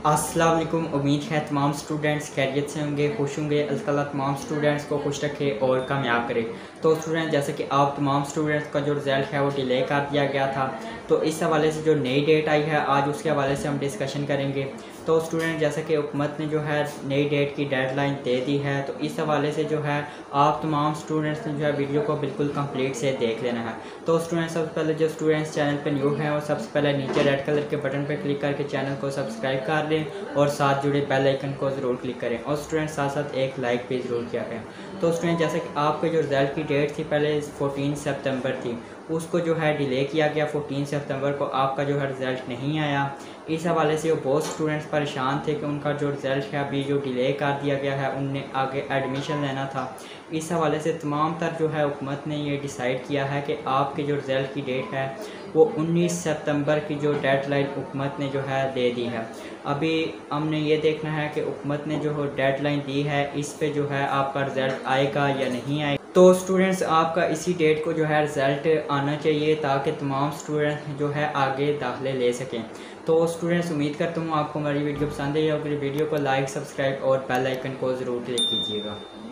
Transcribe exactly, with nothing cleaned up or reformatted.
अस्सलाम वालेकुम। उम्मीद है तमाम स्टूडेंट्स खैरियत से होंगे, खुश होंगे। अल्लाह ताला तमाम स्टूडेंट्स को खुश रखे और कामयाब करे। तो स्टूडेंट, जैसे कि आप तमाम स्टूडेंट्स का जो रिज़ल्ट है वो डिले कर दिया गया था, तो इस हवाले से जो नई डेट आई है आज उसके हवाले से हम डिस्कशन करेंगे। तो स्टूडेंट, जैसे कि हुकूमत ने जो है नई डेट की डेडलाइन दे दी है, तो इस हवाले से जो है आप तमाम स्टूडेंट्स ने जो है वीडियो को बिल्कुल कंप्लीट से देख लेना है। तो स्टूडेंट, सबसे पहले जो स्टूडेंट्स चैनल पे न्यू हैं वो सबसे पहले नीचे रेड कलर के बटन पर क्लिक करके चैनल को सब्सक्राइब कर लें और साथ जुड़े बेल आइकन को ज़रूर क्लिक करें और स्टूडेंट साथ साथ एक लाइक भी ज़रूर किया करें। तो स्टूडेंट, जैसे कि आपके जो रिज़ल्ट की डेट थी पहले फोर्टीन सितंबर थी, उसको जो है डिले किया गया। फोर्टीन सितंबर को आपका जो है रिज़ल्ट नहीं आया। इस हवाले से वो बहुत स्टूडेंट्स परेशान थे कि उनका जो रिज़ल्ट है अभी जो डिले कर दिया गया है, उनने आगे एडमिशन लेना था। इस हवाले से तमाम तर जो है हुकूमत ने ये डिसाइड किया है कि आपके जो रिज़ल्ट की डेट है वो उन्नीस सितंबर की जो डेडलाइन हुकूमत ने जो है दे दी है। अभी हमने ये देखना है कि हुकूमत ने जो डेडलाइन दी है इस पे जो है आपका रिज़ल्ट आएगा या नहीं आएगा। तो स्टूडेंट्स, आपका इसी डेट को जो है रिज़ल्ट आना चाहिए ताकि तमाम स्टूडेंट्स जो है आगे दाखिले ले सकें। तो स्टूडेंट्स, उम्मीद करता हूँ आपको हमारी वीडियो पसंद आई होगी। वीडियो को लाइक, सब्सक्राइब और बेल आइकन को ज़रूर क्लिक कीजिएगा।